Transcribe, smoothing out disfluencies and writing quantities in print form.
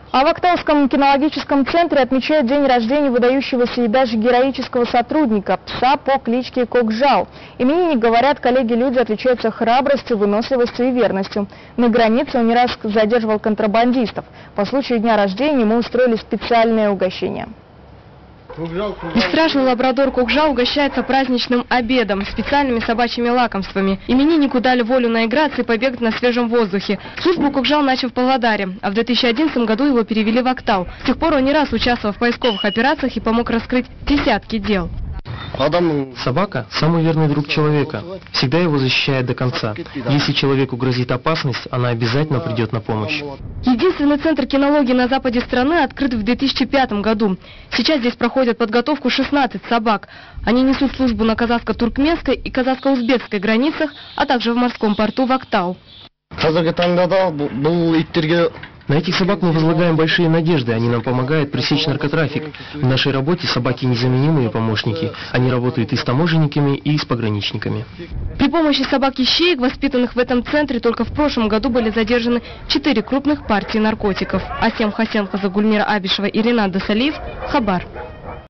А в Актауском кинологическом центре отмечают день рождения выдающегося и даже героического сотрудника, пса по кличке Кокжал. Именинник, говорят, коллеги-люди отличаются храбростью, выносливостью и верностью. На границе он не раз задерживал контрабандистов. По случаю дня рождения ему устроили специальное угощение. Бесстрашный лабрадор Кокжал угощается праздничным обедом, специальными собачьими лакомствами. Имениннику дали волю наиграться и побегать на свежем воздухе. Службу Кокжал начал в Павлодаре, а в 2011 году его перевели в Актау. С тех пор он не раз участвовал в поисковых операциях и помог раскрыть десятки дел. Собака – самый верный друг человека, всегда его защищает до конца. Если человеку грозит опасность, она обязательно придет на помощь. Единственный центр кинологии на западе страны открыт в 2005 году. Сейчас здесь проходят подготовку 16 собак. Они несут службу на казахско-туркменской и казахско-узбекской границах, а также в морском порту в Актау. На этих собак мы возлагаем большие надежды, они нам помогают пресечь наркотрафик. В нашей работе собаки незаменимые помощники, они работают и с таможенниками, и с пограничниками. При помощи собак-ищеек, воспитанных в этом центре, только в прошлом году были задержаны 4 крупных партии наркотиков. Асем Хасенко, Гульмира Абишева и Ринат Досалиев. Хабар.